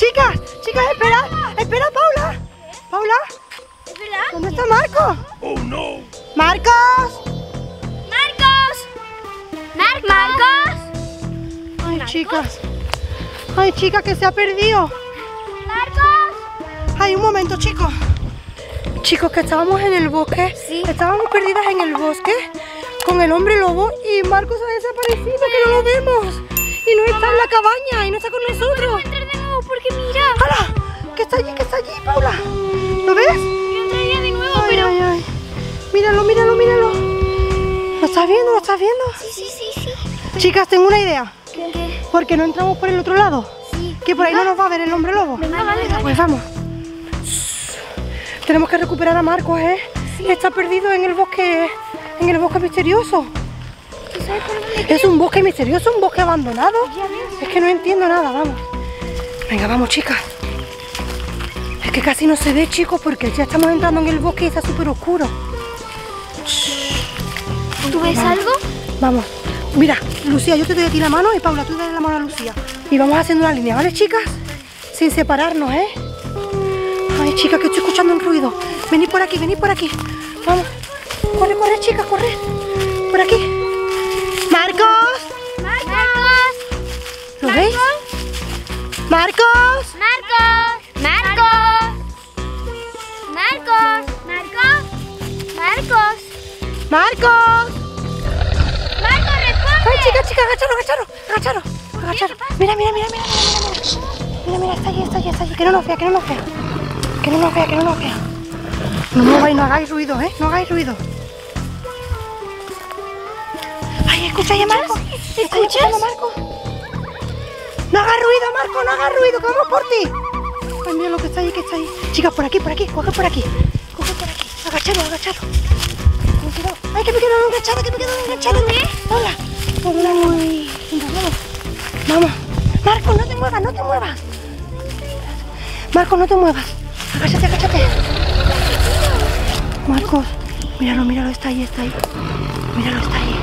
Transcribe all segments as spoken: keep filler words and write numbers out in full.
Chicas, chicas, espera, espera, Paula. Paula. ¿Es verdad? ¿Dónde está Marcos? Oh no. ¡Marcos! ¡Marcos! ¡Marcos! ¡Marcos! Ay, chicas. Ay, chicas, que se ha perdido. ¡Marcos! Ay, un momento, chicos. Chicos, que estábamos en el bosque. Sí. Estábamos perdidas en el bosque con el hombre lobo y Marcos ha desaparecido, que no lo vemos. Y no está en la cabaña y no está con nosotros. Entrar de nuevo porque mira. ¡Hala! Que está allí, que está allí, Paula. ¿Lo ves? Yo entraría de nuevo, Ay, pero... ay, ay. Míralo, míralo, míralo. ¿Lo estás viendo? ¿Lo estás viendo? Sí, sí, sí, sí. Chicas, tengo una idea. ¿Qué? ¿Qué? ¿Por qué no entramos por el otro lado? Sí. Que por ahí no nos va a ver el hombre lobo. Venga, vale, vale. Pues vamos. Tenemos que recuperar a Marcos, ¿eh? Está perdido en el bosque, en el bosque misterioso. ¿Tú sabes por dónde? Es un bosque misterioso, un bosque abandonado. Ya ves. Es que no entiendo nada, vamos. Venga, vamos, chicas. Es que casi no se ve, chicos, porque ya estamos entrando en el bosque y está súper oscuro. ¿Tú ves Vamos. algo? Vamos. Mira, Lucía, yo te doy a ti la mano y Paula, tú dale la mano a Lucía. Y vamos haciendo una línea, ¿vale, chicas? Sin separarnos, ¿eh? Ay, chicas, que estoy escuchando un ruido. Venid por aquí, venid por aquí. Vamos. Corre, corre, chicas, corre. Por aquí. ¡Marcos! ¡Marcos! ¿Lo veis? ¡Marcos! ¡Marcos! ¡Marcos! ¡Marcos! ¡Marcos! ¡Marcos! ¡Marcos! ¡Marcos, responde! ¡Ay, chicas, chicas! ¡Agacharos, agacharos! ¡Agacharos! ¡Agacharos! Mira, mira, mira, mira, mira, mira. Mira, mira, está allí, está allí, está allí. Que no nos vea, que no nos vea. Que no nos vea, que no nos vea. No mováis, no hagáis ruido, ¿eh? No hagáis ruido. Ay, ¿escucháis a Marco? ¿Estáis escuchando a Marco? No hagas ruido, Marco, no hagas ruido, que vamos por ti. Ay, mira lo que está ahí, que está ahí. Chicas, por aquí, por aquí, coge por aquí. Coge por aquí. Agacharos, agacharos. Con cuidado. Ay, que me quedo enganchada, que me quedo enganchada. Hola. Uy. Venga, vamos. Vamos. Marco, no te muevas, no te muevas. Marco, no te muevas. Agáchate, agáchate. Marcos, míralo, míralo, está ahí, está ahí. Míralo, está ahí.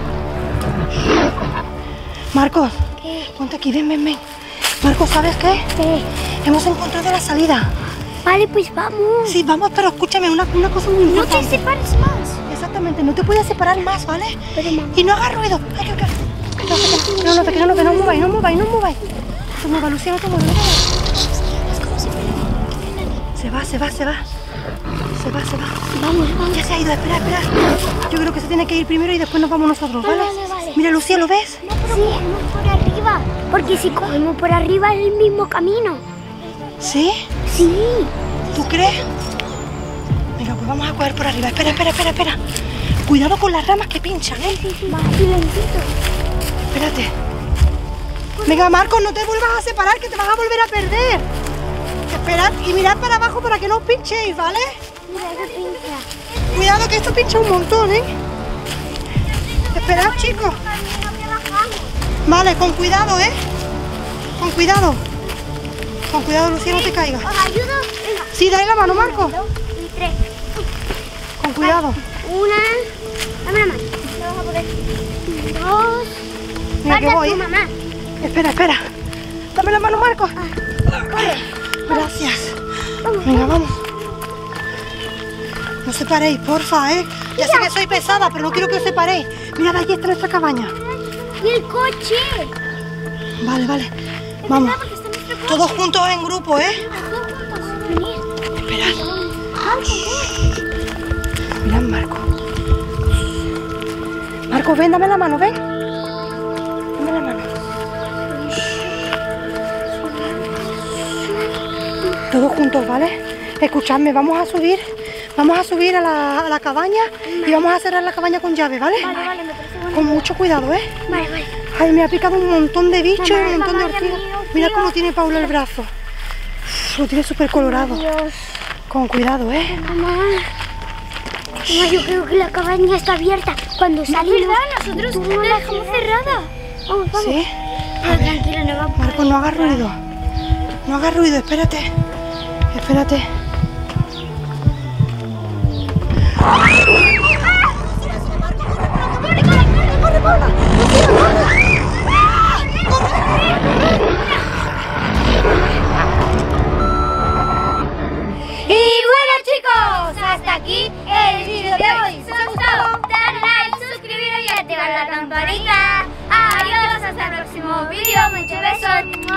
Marcos, ¿Qué? ponte aquí, ven, ven, ven. Marcos, ¿sabes qué? ¿Qué? Hemos encontrado la salida. Vale, pues vamos. Sí, vamos, pero escúchame, una, una cosa muy No te importante. separes más. Exactamente, no te puedes separar más, ¿vale? Pero, mamá. Y no hagas ruido. Ay, que, que, que no, que, no, no, que no, que no mováis, no mováis, no mováis. No te muevas, Lucía, no te muevas, no te muevas. Es como si fuera... Se va, se va, se va. Se va, se va. Vamos, vamos. Ya se ha ido, espera, espera. Yo creo que se tiene que ir primero y después nos vamos nosotros, ¿vale? Vale, vale. Mira, Lucía, ¿lo ves? No, pero cogemos por arriba. Porque si cogemos por arriba es el mismo camino. ¿Sí? Sí. ¿Tú crees? Venga, pues vamos a coger por arriba. Espera, espera, espera, espera. Cuidado con las ramas que pinchan, ¿eh? Más silencito. Espérate. Venga, Marcos, no te vuelvas a separar, que te vas a volver a perder. Esperad y mirad para abajo para que no os pinchéis, ¿vale? Mira, eso pincha. Cuidado que esto pincha un montón, ¿eh? Esperad, chicos. Vale, con cuidado, ¿eh? Con cuidado. Con cuidado, Lucía, no te caigas. ¿Os ayudo? Venga. Sí, dale la mano, Marcos. Dos y tres. Con cuidado. Una. Dame la mano. Lo vas a poder. Dos. Mira que Falta voy. tu mamá. Espera, espera. Dame la mano, Marcos. Corre. Gracias. Venga, vamos. No os separéis, porfa, ¿eh? Ya sé que soy pesada, pero no quiero que os separéis. Mirad, allí está nuestra cabaña. Y el coche. Vale, vale. Vamos. Porque está nuestro coche. Todos juntos en grupo, ¿eh? Todos juntos. Venid. Esperad. Vamos. Mirad, Marco. Marco, ven, dame la mano, ven. Dame la mano. Todos juntos, ¿vale? Escuchadme, vamos a subir. Vamos a subir a la, a la cabaña y vamos a cerrar la cabaña con llave, ¿vale? Vale, vale, me parece bueno. Con mucho cuidado, ¿eh? Vale, vale. Ay, me ha picado un montón de bichos y Mamá, un montón de mamá, ya ortigas. miro, Mira tío. cómo tiene Paula el brazo. Uf, lo tiene súper colorado. Dios. Con cuidado, ¿eh? Mamá. Mamá, yo creo que la cabaña está abierta. Cuando salimos, nosotros la dejamos cerrada. Vamos, vamos. ¿Sí? Pero tranquila, no vamos. Marco, no hagas ruido. No hagas ruido, espérate. Espérate. Muchos besos.